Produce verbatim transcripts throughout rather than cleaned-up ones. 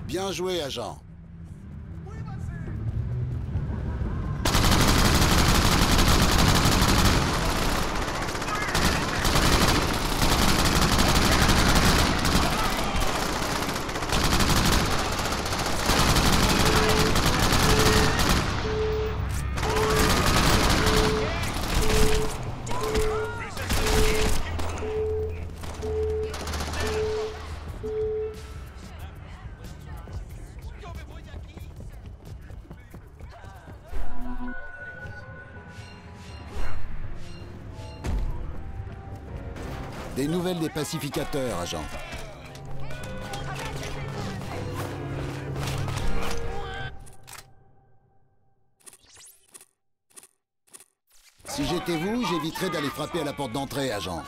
Bien joué, agent. Des nouvelles des pacificateurs, agent. Si j'étais vous, j'éviterais d'aller frapper à la porte d'entrée, agent.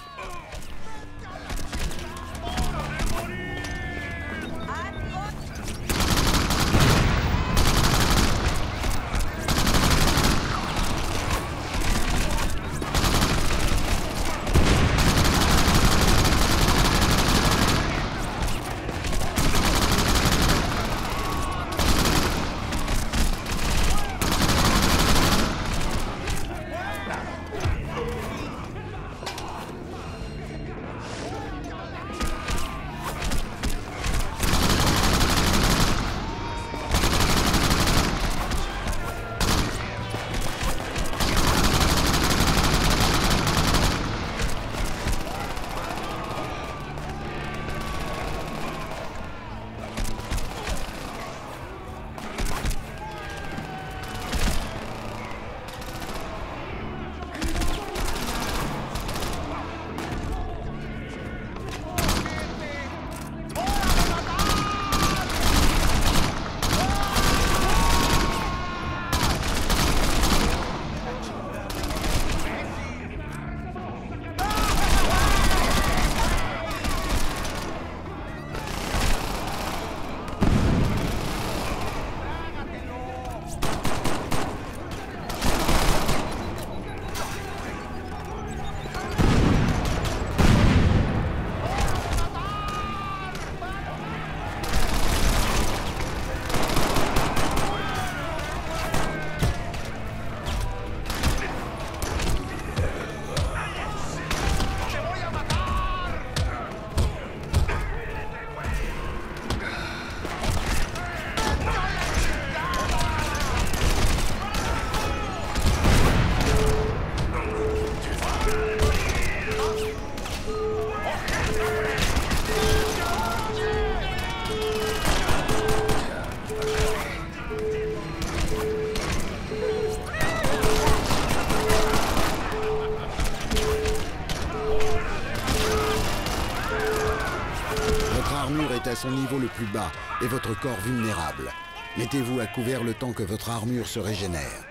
À son niveau le plus bas et votre corps vulnérable. Mettez-vous à couvert le temps que votre armure se régénère.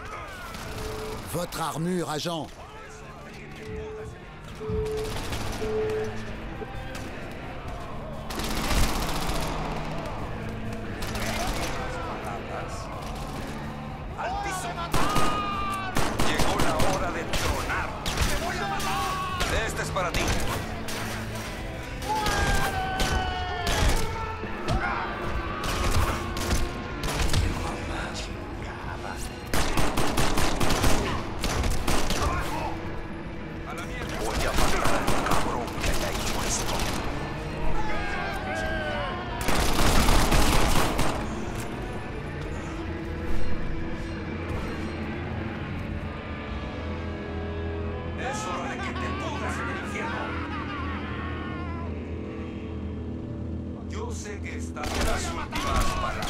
Votre armure, agent! Llegó la hora de tronar. Este es para ti. Sé que están las últimas palabras.